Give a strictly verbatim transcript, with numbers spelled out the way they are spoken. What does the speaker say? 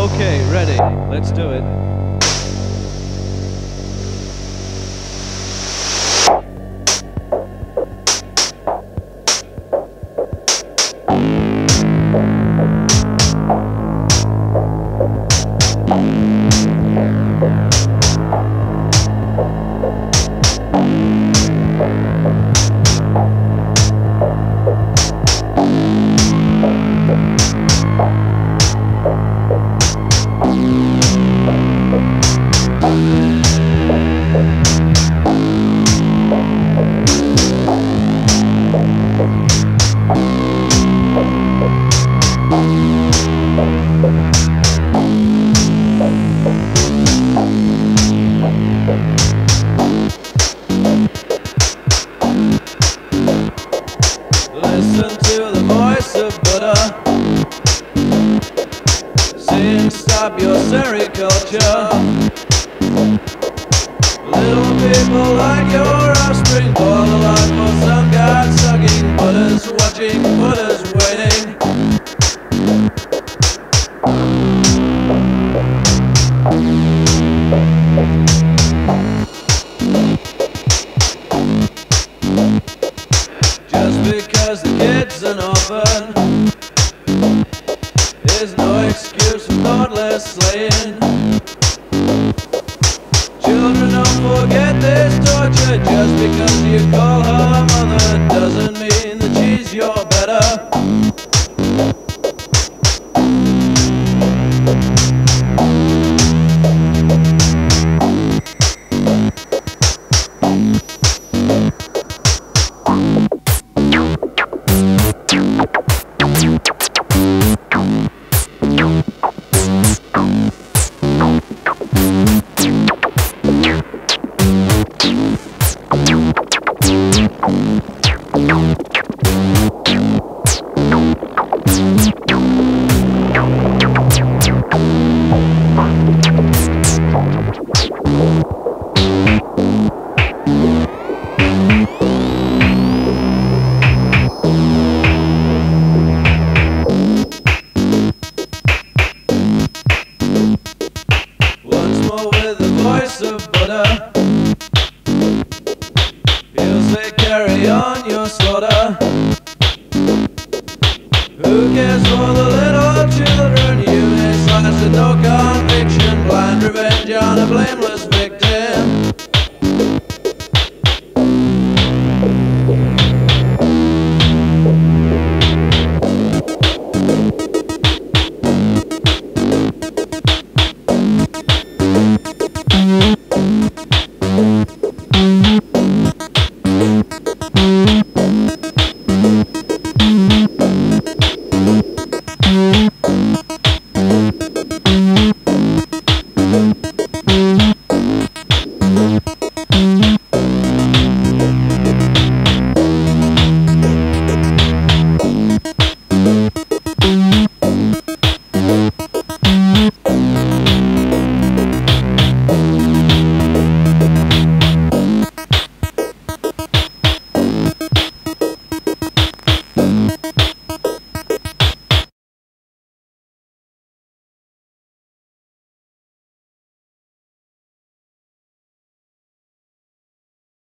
Okay, ready. Let's do it. Listen to the voice of Buddha saying stop your sericulture. Little people like your offspring for the life for some god sucking Buddhas watching, Buddhas waiting. Just because the kid's an orphan is no excuse for thoughtless slaying. Children, don't forget this torture just because you call